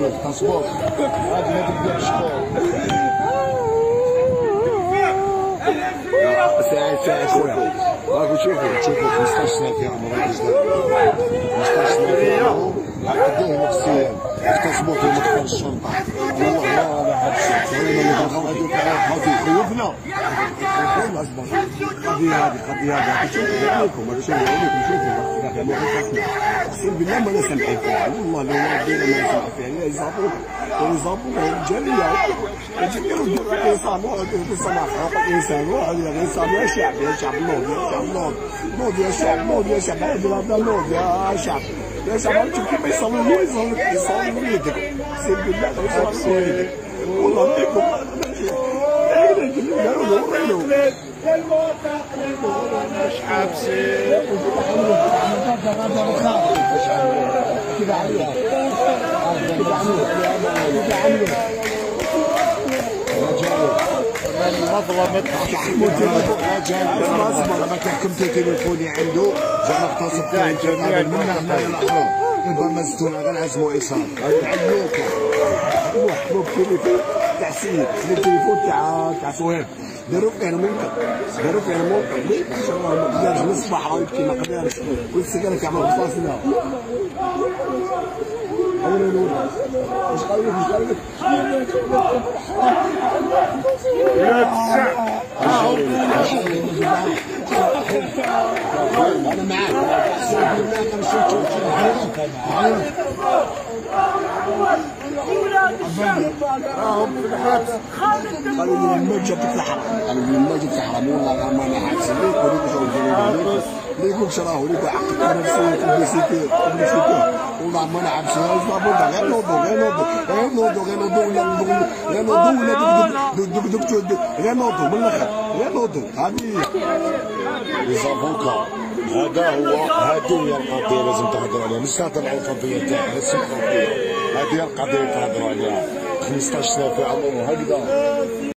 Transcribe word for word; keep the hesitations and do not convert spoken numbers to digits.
تصبر هذه هذيك ديال الشكور. ساعد ساعد خويا راكم شوفوا شوفوا خمسطاش سنه في عمره خمسطاش سنه في عمره قدوه نفسيا اغتصبوه في مدخل الشرطه. والله ما هذا هذا الشيء هذوك هذه خوفنا القضيه هذه القضيه هذه شوفوا لكم هذا شنو لكم شوفوا اقسم بالله ما انا سامحين فيها والله لو ما بدينا ما نسمع فيها لا يصابوك يصابوك الجاليه يديروا يصابوا يصنع حقوق الانسان واحد يصاب يا شعب يا شعب نوض يا شعب نوض نوض يا شعب نوض يا شعب هذا نوض يا شعب يا شعب شوف كيف يصوروا يصوروا يصوروا وليدك اقسم بالله يصوروا وليدك والله فيكم مش حابسين كذا عليها كذا عليها المظلمة ما تحكم تليفوني عنده زعما اغتصب فيه الجميع منا حنايا الاحرار ربما زدتونا غنعزموا عصام غنعلموك حبوب تليفون تاع سيد التليفون تاع تاع صهيب داروا فيه المنكر داروا فيه المنكر ما شاء الله ما قدرش نصبح عاود كيما قدرش كل سيجاره كيعمل فاصله أول نور مش قايل مش قايل أنا معاك راهم في الحبس قالوا لي ما جبت الحرام قالوا لي ما جبت الحرام والله ما انا حابس ليك وليك شغل ديالي ليك شراه ليك عقد نفسي بليسيتي بليسيتي والله ما انا حابس صابون غير نوضو غير نوضو غير نوضو غير نوضو ولا غير نوضو ولا دوك دوك دوك غير نوضو من الاخر غير نوضو هذه ليزافوكا هذا هو هذه هي القضيه لازم تهضروا عليها مش تهضروا على القضيه تاعها هذه هي القضيه تهضروا عليها خمسطاش سنه في عمره هكذا.